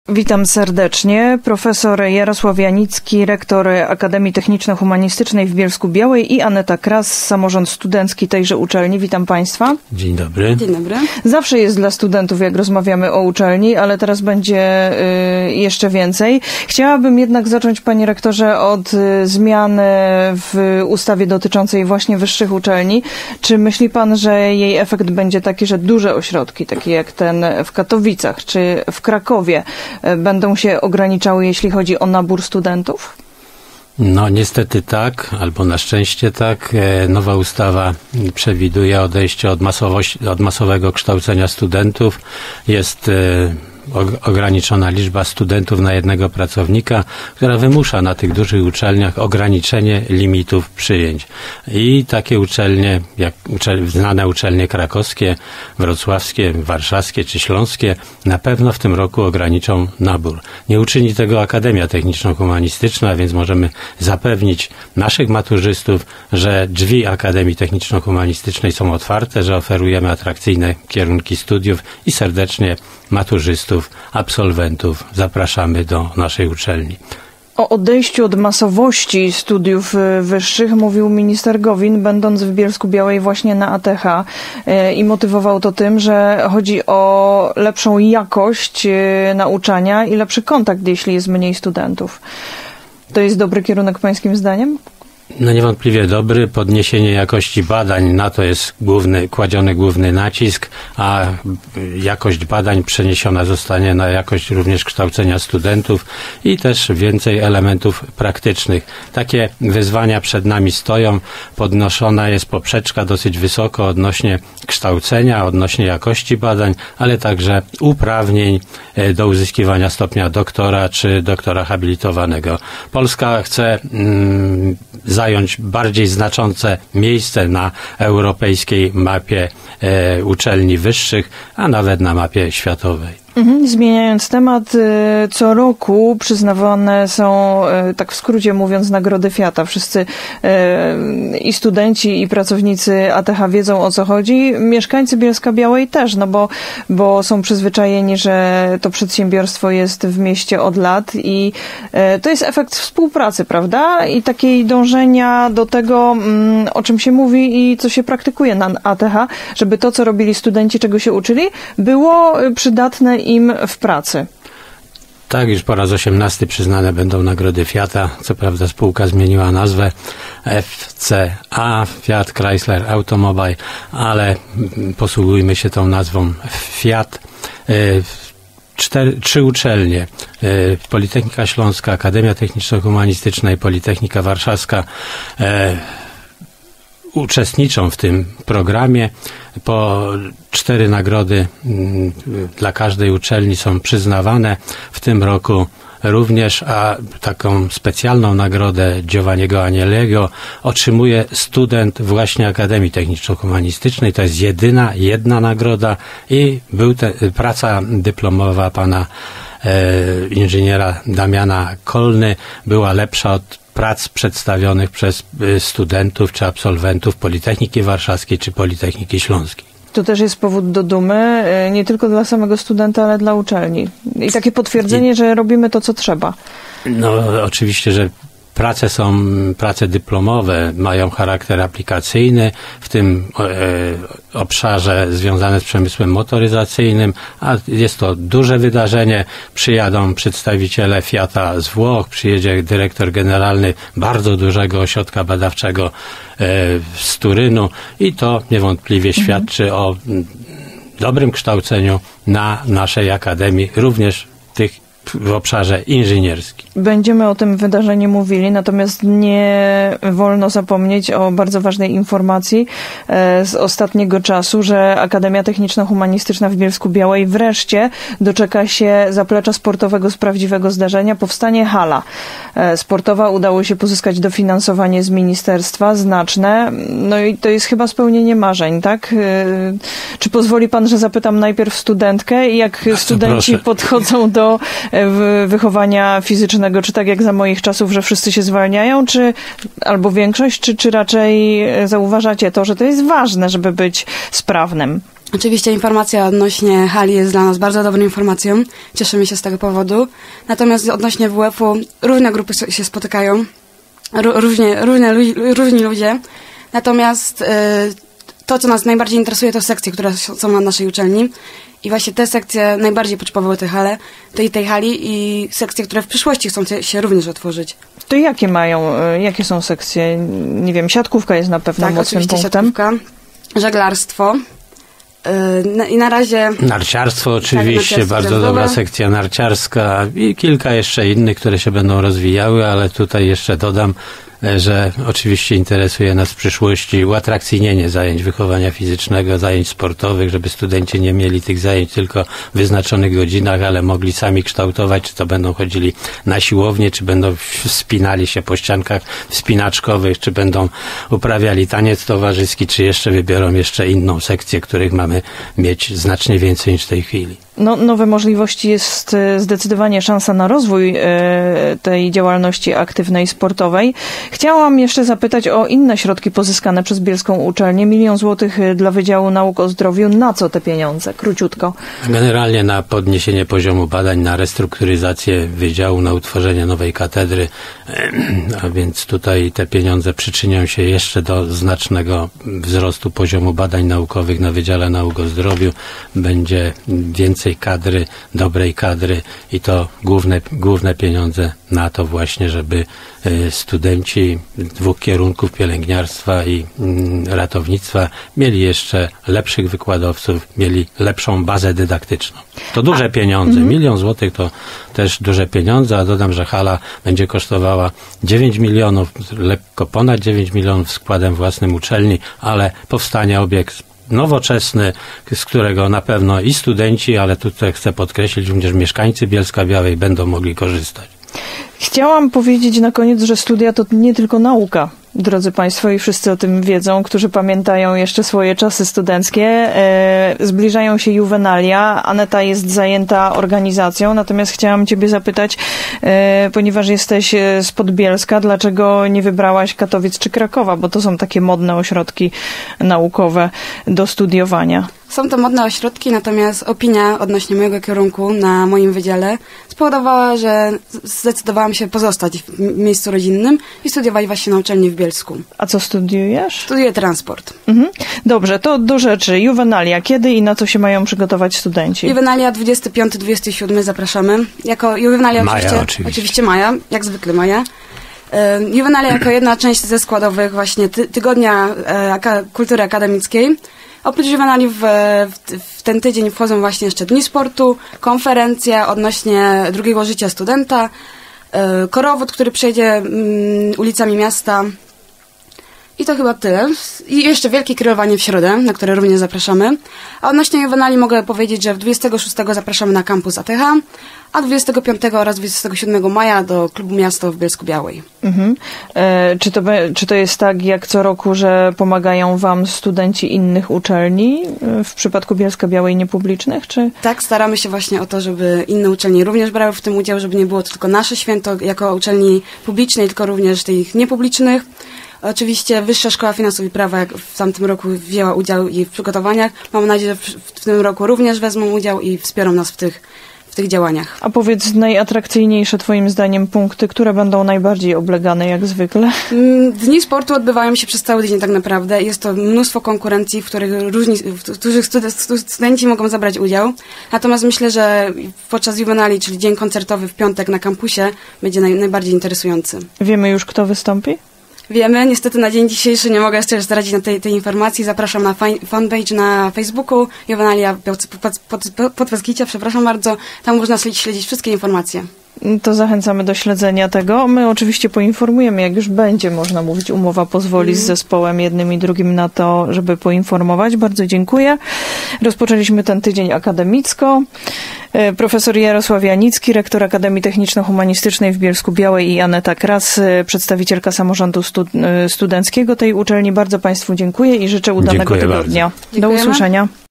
Witam serdecznie. Profesor Jarosław Janicki, rektor Akademii Techniczno-Humanistycznej w Bielsku-Białej i Aneta Kras, samorząd studencki tejże uczelni. Witam Państwa. Dzień dobry. Dzień dobry. Zawsze jest dla studentów, jak rozmawiamy o uczelni, ale teraz będzie jeszcze więcej. Chciałabym jednak zacząć, panie rektorze, od zmiany w ustawie dotyczącej właśnie wyższych uczelni. Czy myśli pan, że jej efekt będzie taki, że duże ośrodki, takie jak ten w Katowicach czy w Krakowie, będą się ograniczały, jeśli chodzi o nabór studentów? No niestety tak, albo na szczęście tak. Nowa ustawa przewiduje odejście od masowego kształcenia studentów. Jest ograniczona liczba studentów na jednego pracownika, która wymusza na tych dużych uczelniach ograniczenie limitów przyjęć. I takie uczelnie, jak znane uczelnie krakowskie, wrocławskie, warszawskie czy śląskie, na pewno w tym roku ograniczą nabór. Nie uczyni tego Akademia Techniczno-Humanistyczna, więc możemy zapewnić naszych maturzystów, że drzwi Akademii Techniczno-Humanistycznej są otwarte, że oferujemy atrakcyjne kierunki studiów i serdecznie maturzystów, absolwentów zapraszamy do naszej uczelni. O odejściu od masowości studiów wyższych mówił minister Gowin, będąc w Bielsku-Białej właśnie na ATH i motywował to tym, że chodzi o lepszą jakość nauczania i lepszy kontakt, jeśli jest mniej studentów. To jest dobry kierunek pańskim zdaniem? No niewątpliwie dobry. Podniesienie jakości badań, na to jest kładziony główny nacisk, a jakość badań przeniesiona zostanie na jakość również kształcenia studentów i też więcej elementów praktycznych. Takie wyzwania przed nami stoją. Podnoszona jest poprzeczka dosyć wysoko odnośnie kształcenia, odnośnie jakości badań, ale także uprawnień do uzyskiwania stopnia doktora czy doktora habilitowanego. Polska chce zająć bardziej znaczące miejsce na europejskiej mapie uczelni wyższych, a nawet na mapie światowej. Zmieniając temat, co roku przyznawane są, tak w skrócie mówiąc, nagrody Fiata. Wszyscy i studenci, i pracownicy ATH wiedzą, o co chodzi. Mieszkańcy Bielska-Białej też, no bo są przyzwyczajeni, że to przedsiębiorstwo jest w mieście od lat i to jest efekt współpracy, prawda? I takiej dążenia do tego, o czym się mówi i co się praktykuje na ATH, żeby to, co robili studenci, czego się uczyli, było przydatne im w pracy. Tak, już po raz 18 przyznane będą nagrody Fiata. Co prawda spółka zmieniła nazwę FCA, Fiat Chrysler Automobile, ale posługujmy się tą nazwą Fiat. Trzy uczelnie, Politechnika Śląska, Akademia Techniczno-Humanistyczna i Politechnika Warszawska uczestniczą w tym programie. Po 4 nagrody dla każdej uczelni są przyznawane. W tym roku również, a taką specjalną nagrodę Giovanniego Agnelliego otrzymuje student właśnie Akademii Techniczno-Humanistycznej. To jest jedna nagroda i praca dyplomowa pana inżyniera Damiana Kolny była lepsza od prac przedstawionych przez studentów czy absolwentów Politechniki Warszawskiej czy Politechniki Śląskiej. To też jest powód do dumy, nie tylko dla samego studenta, ale dla uczelni. I takie potwierdzenie, że robimy to, co trzeba. No oczywiście, że prace dyplomowe mają charakter aplikacyjny, w tym obszarze związane z przemysłem motoryzacyjnym, a jest to duże wydarzenie. Przyjadą przedstawiciele Fiata z Włoch, przyjedzie dyrektor generalny bardzo dużego ośrodka badawczego z Turynu i to niewątpliwie świadczy o dobrym kształceniu na naszej akademii, również w obszarze inżynierskim. Będziemy o tym wydarzeniu mówili, natomiast nie wolno zapomnieć o bardzo ważnej informacji z ostatniego czasu, że Akademia Techniczno-Humanistyczna w Bielsku-Białej wreszcie doczeka się zaplecza sportowego z prawdziwego zdarzenia. Powstanie hala sportowa. Udało się pozyskać dofinansowanie z ministerstwa, znaczne. No i to jest chyba spełnienie marzeń, tak? Czy pozwoli pan, że zapytam najpierw studentkę, jak studenci podchodzą do wychowania fizycznego, czy tak jak za moich czasów, że wszyscy się zwalniają, czy albo większość, czy raczej zauważacie to, że to jest ważne, żeby być sprawnym? Oczywiście informacja odnośnie hali jest dla nas bardzo dobrą informacją. Cieszymy się z tego powodu. Natomiast odnośnie WF-u różne grupy się spotykają. Różni ludzie. Natomiast to, co nas najbardziej interesuje, to sekcje, które są na naszej uczelni. I właśnie te sekcje najbardziej potrzebowały tej hali i sekcje, które w przyszłości chcą się również otworzyć. To jakie są sekcje? Nie wiem, siatkówka jest na pewno mocnym punktem. Siatkówka, żeglarstwo. I na razie... Narciarstwo oczywiście, tak, bardzo dobra sekcja narciarska i kilka jeszcze innych, które się będą rozwijały, ale tutaj jeszcze dodam, że oczywiście interesuje nas w przyszłości uatrakcyjnienie zajęć wychowania fizycznego, zajęć sportowych, żeby studenci nie mieli tych zajęć tylko w wyznaczonych godzinach, ale mogli sami kształtować, czy to będą chodzili na siłownię, czy będą wspinali się po ściankach wspinaczkowych, czy będą uprawiali taniec towarzyski, czy jeszcze wybiorą jeszcze inną sekcję, których mamy mieć znacznie więcej niż w tej chwili. No, nowe możliwości jest zdecydowanie szansa na rozwój tej działalności aktywnej, sportowej. Chciałam jeszcze zapytać o inne środki pozyskane przez bielską uczelnię. 1 000 000 złotych dla Wydziału Nauk o Zdrowiu. Na co te pieniądze? Króciutko. Generalnie na podniesienie poziomu badań, na restrukturyzację wydziału, na utworzenie nowej katedry, a więc tutaj te pieniądze przyczynią się jeszcze do znacznego wzrostu poziomu badań naukowych na Wydziale Nauk o Zdrowiu. Będzie więcej kadry, dobrej kadry i to główne pieniądze na to właśnie, żeby studenci 2 kierunków pielęgniarstwa i ratownictwa mieli jeszcze lepszych wykładowców, mieli lepszą bazę dydaktyczną. To duże pieniądze. 1 000 000 złotych to też duże pieniądze, a dodam, że hala będzie kosztowała 9 milionów, lekko ponad 9 milionów składem własnym uczelni, ale powstanie obiekt nowoczesny, z którego na pewno i studenci, ale tutaj chcę podkreślić, również mieszkańcy Bielska-Białej będą mogli korzystać. Chciałam powiedzieć na koniec, że studia to nie tylko nauka. Drodzy Państwo, i wszyscy o tym wiedzą, którzy pamiętają jeszcze swoje czasy studenckie. Zbliżają się juwenalia. Aneta jest zajęta organizacją, natomiast chciałam Ciebie zapytać, ponieważ jesteś spod Bielska, dlaczego nie wybrałaś Katowic czy Krakowa, bo to są takie modne ośrodki naukowe do studiowania. Są to modne ośrodki, natomiast opinia odnośnie mojego kierunku na moim wydziale spowodowała, że zdecydowałam się pozostać w miejscu rodzinnym i studiować właśnie na uczelni w Bielsku. A co studiujesz? Studiuję transport. Dobrze, to do rzeczy. Juwenalia. Kiedy i na co się mają przygotować studenci? Juwenalia 25-27 zapraszamy. Jako juwenalia oczywiście maja, jak zwykle maja. Juwenalia jako jedna część ze składowych właśnie tygodnia kultury akademickiej. Oprócz juwenali w ten tydzień wchodzą właśnie jeszcze dni sportu, konferencja odnośnie drugiego życia studenta, korowód, który przejdzie ulicami miasta. I to chyba tyle. I jeszcze wielkie kreowanie w środę, na które również zapraszamy. A odnośnie juwenali mogę powiedzieć, że 26 zapraszamy na kampus ATH, a 25 oraz 27 maja do klubu miasta w Bielsku-Białej. Czy to jest tak jak co roku, że pomagają Wam studenci innych uczelni w przypadku Bielska-Białej niepublicznych? Czy? Tak, staramy się właśnie o to, żeby inne uczelnie również brały w tym udział, żeby nie było to tylko nasze święto jako uczelni publicznej, tylko również tych niepublicznych. Oczywiście Wyższa Szkoła Finansów i Prawa w tamtym roku wzięła udział i w przygotowaniach. Mam nadzieję, że w tym roku również wezmą udział i wspiorą nas w tych działaniach. A powiedz najatrakcyjniejsze Twoim zdaniem punkty, które będą najbardziej oblegane jak zwykle? Dni sportu odbywają się przez cały tydzień tak naprawdę. Jest to mnóstwo konkurencji, w których studenci mogą zabrać udział. Natomiast myślę, że podczas juwenali, czyli dzień koncertowy w piątek na kampusie, będzie najbardziej interesujący. Wiemy już, kto wystąpi? Wiemy, niestety na dzień dzisiejszy nie mogę jeszcze zdradzić na tej informacji. Zapraszam na fanpage na Facebooku, Juwenalia Podbeskidzia, przepraszam bardzo. Tam można śledzić wszystkie informacje. To zachęcamy do śledzenia tego. My oczywiście poinformujemy, jak już będzie, można mówić, umowa pozwoli z zespołem jednym i drugim na to, żeby poinformować. Bardzo dziękuję. Rozpoczęliśmy ten tydzień akademicko. Profesor Jarosław Janicki, rektor Akademii Techniczno-Humanistycznej w Bielsku-Białej i Aneta Kras, przedstawicielka samorządu studenckiego tej uczelni. Bardzo Państwu dziękuję i życzę udanego tygodnia. Do usłyszenia.